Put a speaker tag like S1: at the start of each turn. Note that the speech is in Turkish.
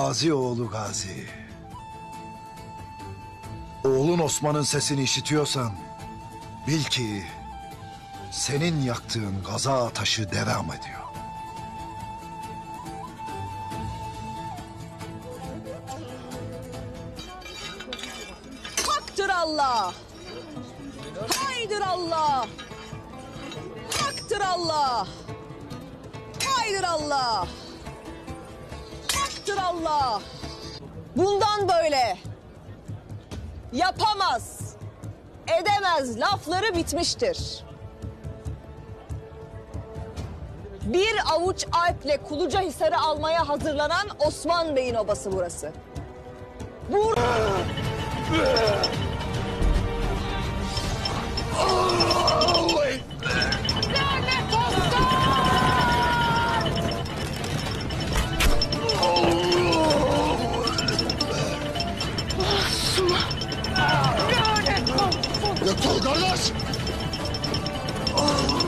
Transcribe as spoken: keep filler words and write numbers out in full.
S1: Gazi oğlu Gazi. Oğlun Osman'ın sesini işitiyorsan bil ki senin yaktığın gaza taşı devam ediyor.
S2: Haktır Allah. Haydır Allah. Haktır Allah. Haydır Allah. Haktır Allah. Bundan böyle yapamaz, edemez lafları bitmiştir. Bir avuç alple Kulucahisar'ı almaya hazırlanan Osman Bey'in obası burası. Bur Lanet olsun! Osman! Lanet olsun!
S1: Yeter kardeş!